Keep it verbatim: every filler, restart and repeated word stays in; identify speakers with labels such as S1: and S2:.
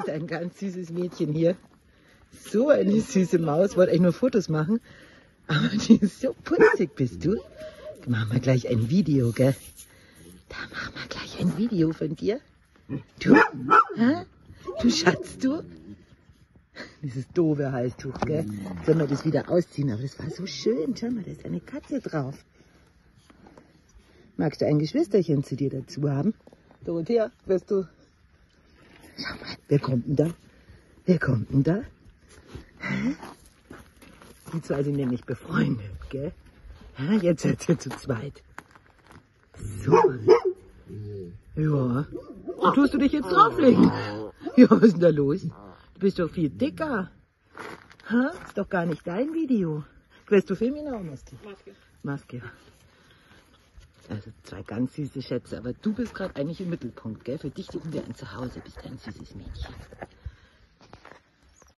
S1: ein ganz süßes Mädchen hier. So eine süße Maus. Wollte eigentlich nur Fotos machen. Aber die ist so putzig, bist du. Da machen wir gleich ein Video, gell? Da machen wir gleich ein Video von dir. Du, hä? Du Schatz, du. Dieses doofe Halstuch, gell? Sollen wir das wieder ausziehen? Aber das war so schön. Schau mal, da ist eine Katze drauf. Magst du ein Geschwisterchen zu dir dazu haben? Dorothea, wirst du... Schau mal, wer kommt denn da? Wer kommt denn da? Hä? Die zwei sind nämlich befreundet, gell? Ja, jetzt seid ihr zu zweit. So. Ja. Und tust du dich jetzt drauflegen? Ja, was ist denn da los? Du bist doch viel dicker. Ha? Ist doch gar nicht dein Video. Willst du filmen oder Maske? Maske. Maske. Also zwei ganz süße Schätze, aber du bist gerade eigentlich im Mittelpunkt, gell? Für dich suchen wir ein Zuhause, bist ein süßes Mädchen.